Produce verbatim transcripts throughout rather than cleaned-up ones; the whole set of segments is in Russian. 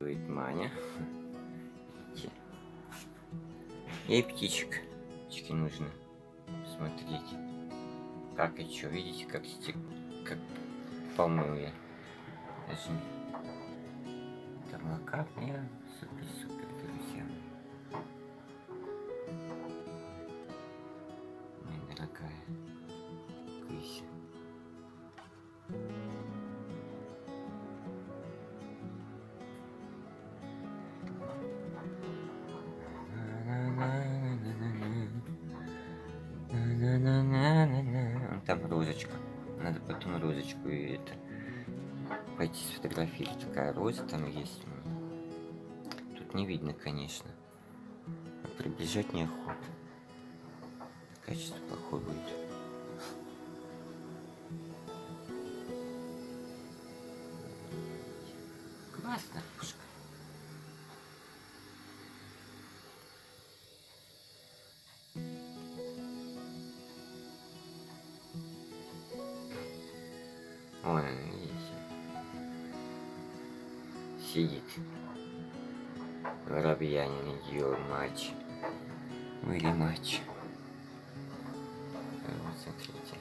рисует Маня. Ей птичек. Птички нужно смотреть. Как и что, видите, как стек... как помыл я. Даже тормока прям супер-супер, друзья. Моя дорогая Кыся. Там розочка. Надо потом розочку и это пойти сфотографировать. Такая роза там есть. Тут не видно, конечно. А приближать неохота. Качество плохое будет. Классно, пушка. Ой, видите, сидит воробьянин, ее мать, или мать. Вот смотрите.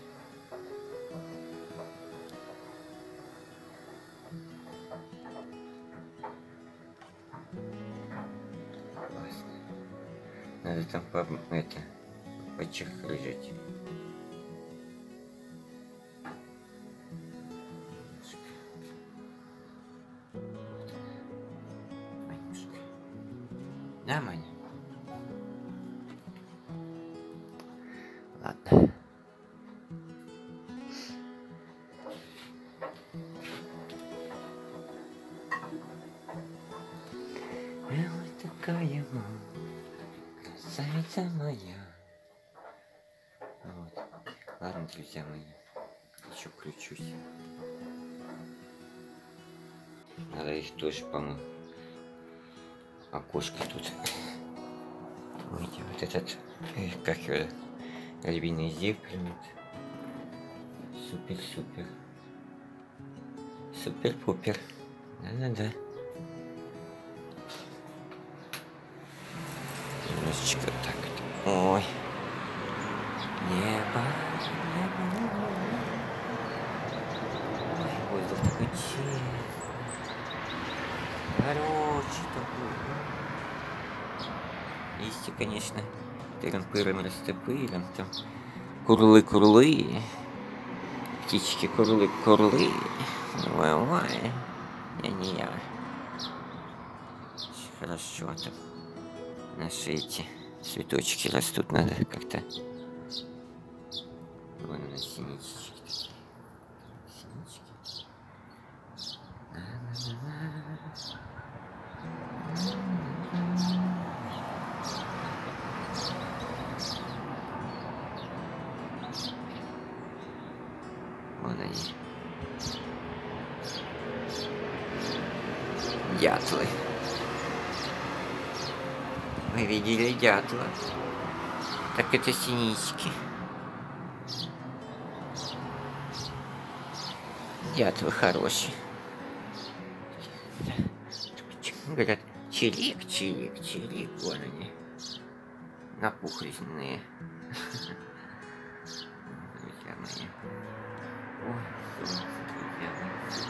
Классно. Надо там по это почехрыжить. Да, Маня? Ладно. Я вот такая мама, красавица моя. Вот. Ладно, друзья мои, еще включусь. Надо их тоже помыть. Окошко тут. Видите, вот этот, э, как его, львиный зеркало. Супер-супер. Супер-пупер. Да-да-да. Немножечко так вот. Ой. Небо. Небо. Ой, воздух такой чистый. Короче, такой. Листья, конечно, тырым-пырым растопыром, там курлы-курлы, птички курлы-курлы, ой-ой, я не я. Хорошо там наши эти цветочки растут, надо как-то. Вон у нас синички. Синички. Вон они. Дятлы. Вы видели дятла? Так это синички. Дятлы хорошие. Говорят, чирик, чирик, чирик. Вон они. Напухленные. Друзья мои. Ой, солнце, друзья мои.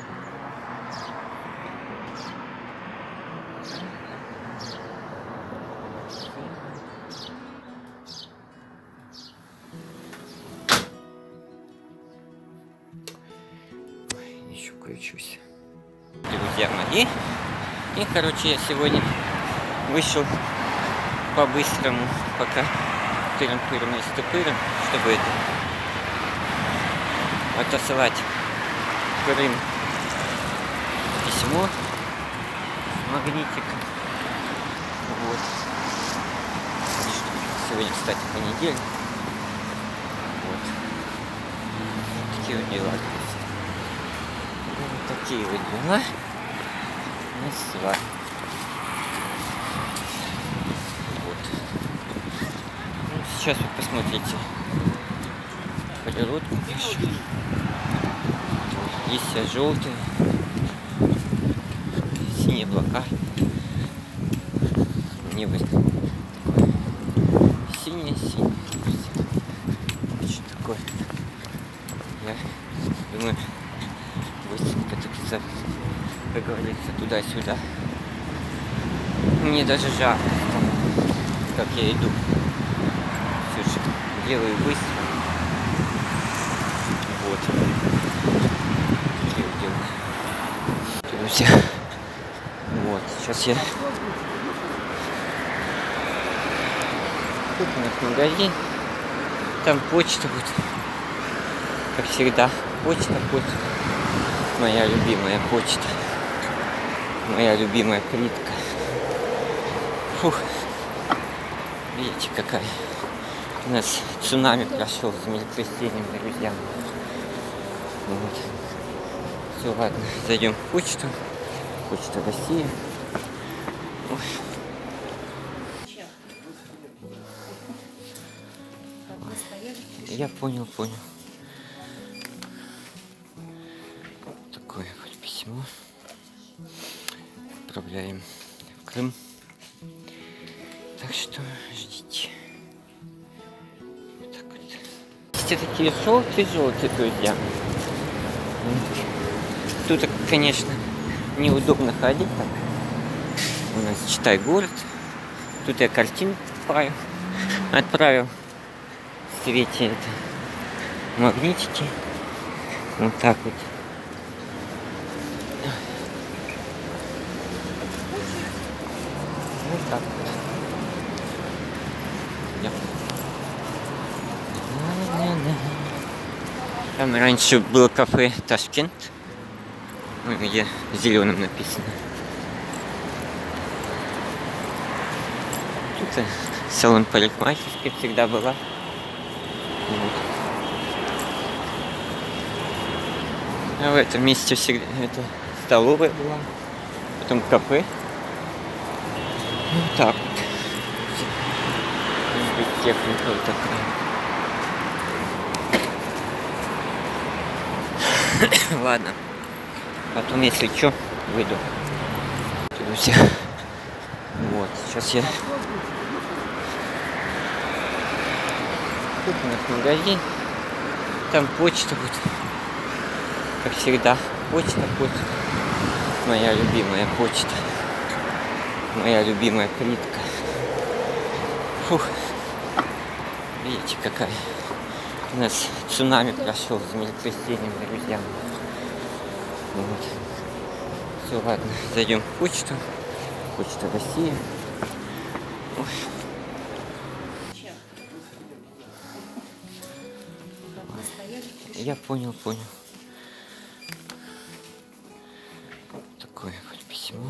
Ой, еще включусь. Друзья мои. И, короче, я сегодня вышел по-быстрому, пока тырым-пырым и стопырым, чтобы это отослать Крым письмо с магнитиком. Вот. Сегодня, кстати, понедельник. Вот. Такие вот дела. Вот такие вот дела. Вот. Ну, сейчас вы посмотрите природу. Листья желтые, синие облака. Небо такое синее-синее. Очень такое. Я думаю, быстренько так, как говорится, туда-сюда. Мне даже жарко, как я иду. Все же делаю быстро. Вот. Что я делаю? Друзья. Вот. Сейчас я... Тут у нас магазин. Там почта вот. Как всегда. Почта, почта. Моя любимая почта. Моя любимая плитка. Фух. Видите, какая у нас цунами прошел, землетрясением, друзья. Вот. Все, ладно, зайдем в почту. Почта России. Ой. Я понял, понял. Такое вот письмо. Отправляем в Крым. Так что ждите. Вот так вот. Все такие желтые-желтые, друзья. Тут, конечно, неудобно ходить. Так. У нас читай город. Тут я картинку отправил. Отправил в свете это магнитики. Вот так вот. Вот так вот. Я. Там раньше было кафе Ташкент, где зеленым написано. Тут салон парикмахерский всегда была. Вот. А в этом месте всегда это столовая была, потом кафе. Вот так вот. Техника вот такая. Ладно. Потом, если что, выйду. Друзья. Вот, сейчас я... Тут у нас магазин. Там почта вот. Как всегда. Почта, почта. Моя любимая почта. Моя любимая плитка. Фух. Видите, какая у нас цунами прошел, землетрясением, друзья. Вот. Все, ладно, зайдем в почту. Почта России. Ой. Я понял, понял. Такое вот письмо.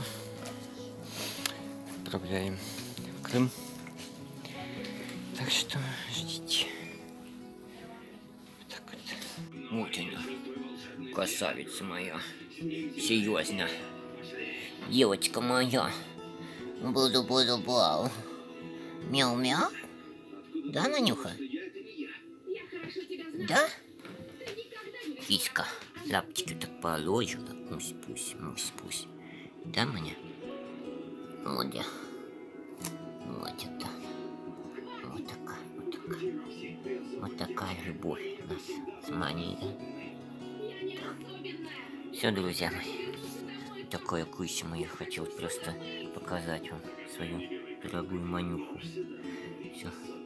Отправляем в Крым. Так что ждите. Вот так вот. Вот она, красавица моя. Серьезно. Девочка моя. Буду-буду-бау. Мяу-мяу. Да, Нанюха? Да? Киска. Лапочки так положу. Мусь-пусь, мусь-пусь. Да, Маня? Вот я. Вот это. Вот такая, вот такая. Вот такая любовь у нас с Маней, да? Все, друзья мои. Такое кусь мою хотел просто показать вам свою дорогую Манюху. Все.